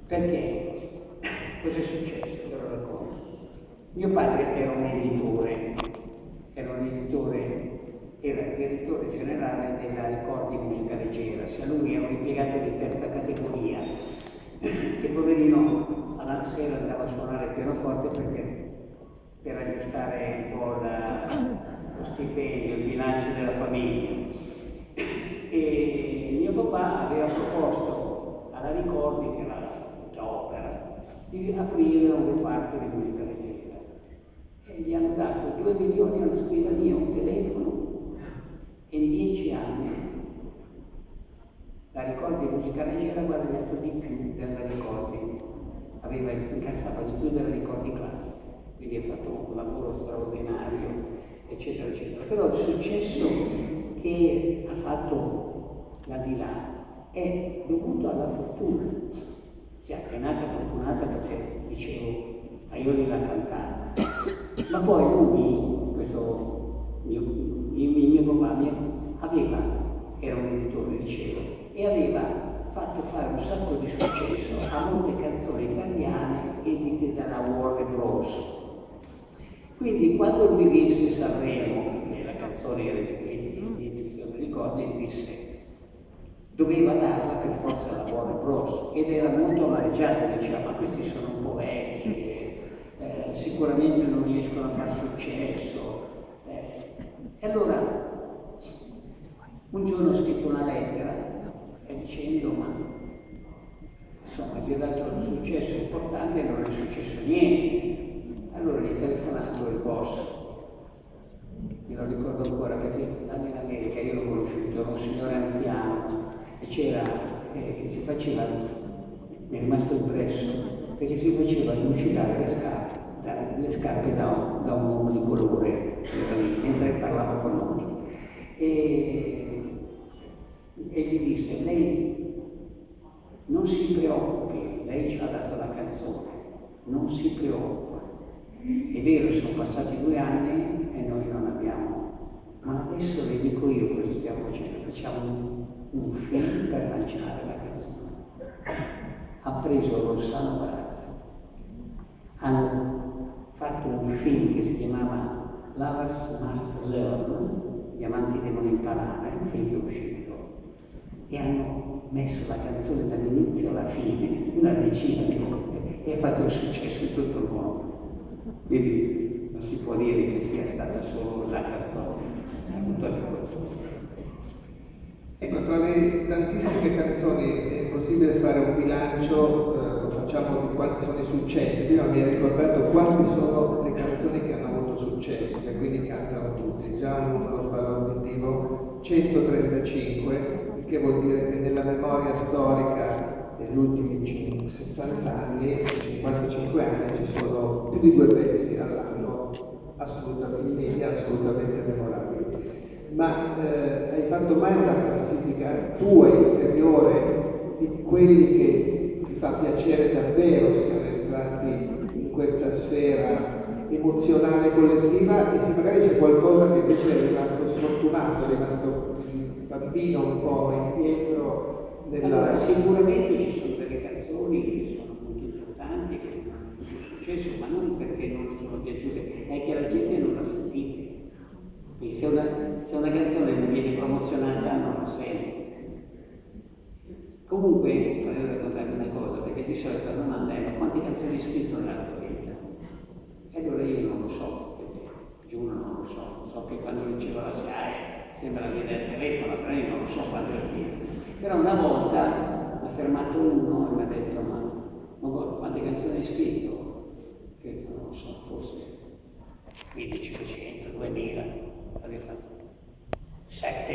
Perché? Cosa è successo? Ve lo racconto. Mio padre era un editore, era il direttore generale della Ricordi Musica Leggera, cioè lui era un impiegato di terza categoria, che poverino alla sera andava a suonare il pianoforte per aggiustare un po' lo stipendio, il bilancio della famiglia. E mio papà aveva proposto alla Ricordi, che era d'opera, di aprire un reparto di musica leggera. E gli hanno dato 2 milioni alla scrivania, un telefono, e in 10 anni la Ricordi Musica Leggera ha guadagnato di più della Ricordi, incassava di più della Ricordi classica, quindi ha fatto un lavoro straordinario, eccetera, eccetera. Però il successo che ha fatto la di là è dovuto alla fortuna. Cioè, è nata fortunata perché, dicevo, Aioli l'ha cantata, ma poi lui, questo mio papà, era un editore, dicevo, e aveva fatto fare un sacco di successo a molte canzoni italiane edite dalla Warner Bros. Quindi quando lui vinse Sanremo, perché la canzone era di edizione Ricordi, disse doveva darla per forza alla Warner Bros. Ed era molto amareggiato, diceva ma questi sono un po' vecchi, sicuramente non riescono a far successo. E allora un giorno ho scritto una lettera dicendo ma insomma vi ho dato un successo importante e non è successo niente. Allora gli ho telefonato il boss, me lo ricordo ancora perché anche in America io l'ho conosciuto, era un signore anziano e c'era che si faceva, mi è rimasto impresso, perché si faceva lucidare le scarpe da un uomo di colore, mentre parlava con noi. E gli disse, lei non si preoccupi, lei ci ha dato la canzone, non si preoccupa. È vero, sono passati 2 anni e noi non abbiamo, ma adesso le dico io cosa stiamo facendo, facciamo un film per lanciare la canzone. Ha preso Rossano Barazza, hanno fatto un film che si chiamava Lovers Must Learn, Gli amanti devono imparare, un film che è uscito, e hanno messo la canzone dall'inizio alla fine, una decina di volte, e ha fatto un successo in tutto il mondo. Quindi non si può dire che sia stata solo la canzone, si è avuto le cose. Ecco, tra le tantissime canzoni è possibile fare un bilancio, lo facciamo di quanti sono i successi. Prima mi hai ricordato quante sono le canzoni che hanno avuto successo, che quindi cantano tutti. Già un numero sbalorditivo, 135, il che vuol dire che nella memoria storica degli ultimi 60 anni, 55 anni, ci sono più di 2 pezzi all'anno assolutamente, in media, assolutamente memorabili. Ma hai fatto mai una classifica tua interiore di quelli che ti fa piacere davvero siano entrati in questa sfera emozionale collettiva, e se magari c'è qualcosa che invece è rimasto sfortunato, è rimasto il bambino un po' indietro nella... Allora, sicuramente ci sono delle canzoni che sono molto importanti e che hanno avuto successo, ma non perché non sono piaciute, è che la gente non la sentite. Quindi se una canzone non viene promozionata non la sente. Comunque, volevo raccontarvi una cosa, perché di solito la domanda è ma quante canzoni hai scritto nella tua vita? E allora io non lo so, perché giuro non lo so. So che quando ricevo la SIAE sembra venire al telefono, però io non lo so quanto ho scritto. Però una volta mi ha fermato uno e mi ha detto ma quante canzoni hai scritto? Io non lo so, forse 1500, 2000. Avevo fatto 7